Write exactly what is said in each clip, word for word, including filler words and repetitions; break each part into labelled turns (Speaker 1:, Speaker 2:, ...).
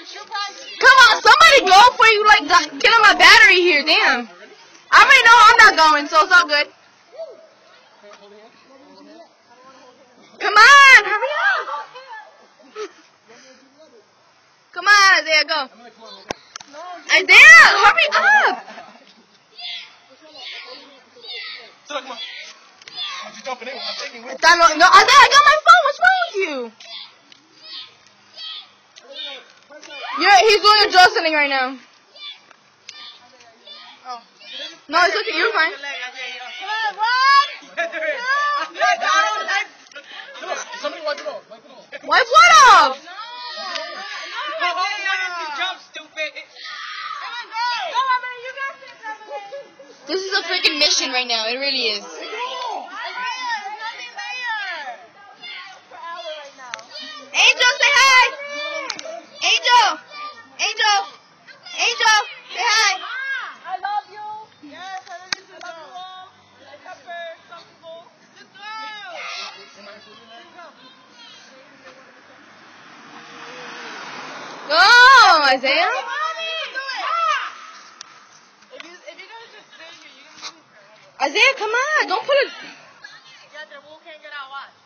Speaker 1: Come on, somebody go before you like get on my battery here. Damn. I already know I'm not going, so it's all good. Come on, hurry up. Come on, Isaiah, go. Isaiah, hurry up. No, no, Isaiah, I got my phone. What's wrong with you? Yeah, he's doing a jaw setting right now. Oh. No, it's okay. You're fine.
Speaker 2: Somebody wipe it off.
Speaker 1: Wipe what off? This is a freaking mission right now. It really is. Angel, say hi. Angel. Angel. Angel, say hi.
Speaker 3: I love you. Yes, I love you too. Love you all. Pepper, comfortable. Let's go.
Speaker 1: Go, Isaiah. Isaiah, come on. Don't put it.
Speaker 3: Yeah, the wool can't get out. Watch.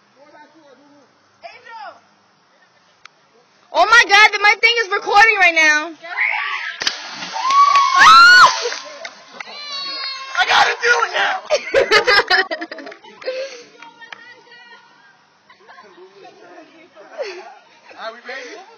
Speaker 3: Angel.
Speaker 1: Oh my God, my thing is recording right now.
Speaker 2: I gotta do it now. Are we ready?